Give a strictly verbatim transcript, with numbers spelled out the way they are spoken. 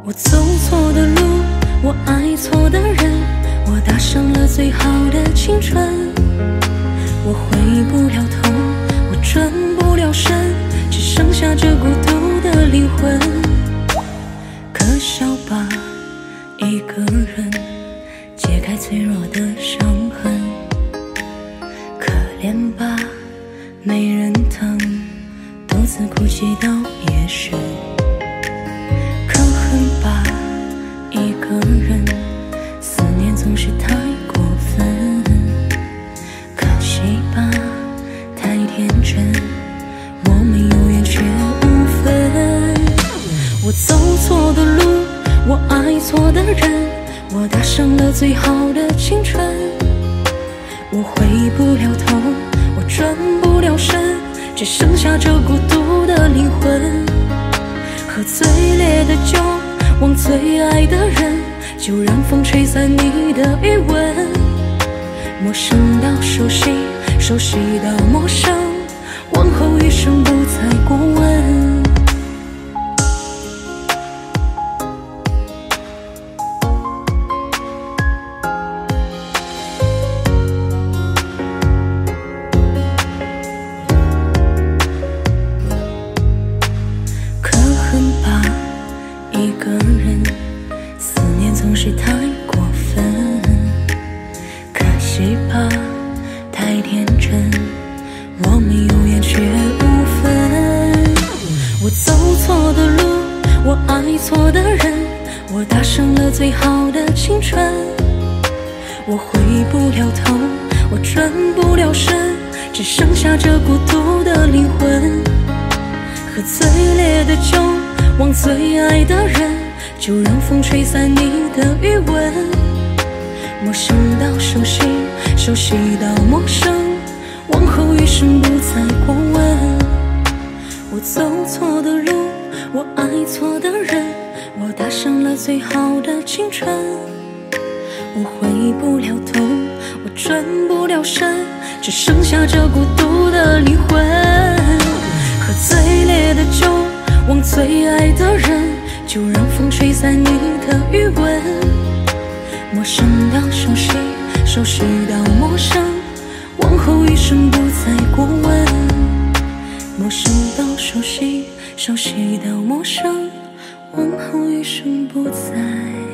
我走错的路，我爱错的人，我搭上了最好的青春。我回不了头，我转不了身，只剩下这孤独的灵魂。可笑吧，一个人解开脆弱的伤痕。可怜吧，没人疼，独自哭泣到夜深。可恨吧，一个人思念总是太过分。可惜吧，太天真，我们有缘却无分。我走错的路，我爱错的人，我搭上了最好的青春。我回不了头，我转不了身，只剩下这孤独的灵魂。喝最烈的酒，忘最爱的人，就让风吹散你的余温。陌生到熟悉，熟悉到陌生，往后余生不再过问。一个人思念总是太过分。可惜吧，太天真，我们有缘却无分。我走错的路，我爱错的人，我搭上了最好的青春。我回不了头，我转不了身，只剩下这孤独的灵魂。喝最烈的酒，忘最爱的人，就让风吹散你的余温。陌生到熟悉，熟悉到陌生，往后余生不再过问。我走错的路，我爱错的人，我搭上了最好的青春。我回不了头，我转不了身，只剩下这孤独的灵魂。喝最烈的酒，忘最爱的人，就让风吹散你的余温。陌生到熟悉，熟悉到陌生，往后余生不再过问。陌生到熟悉，熟悉到陌生，往后余生不再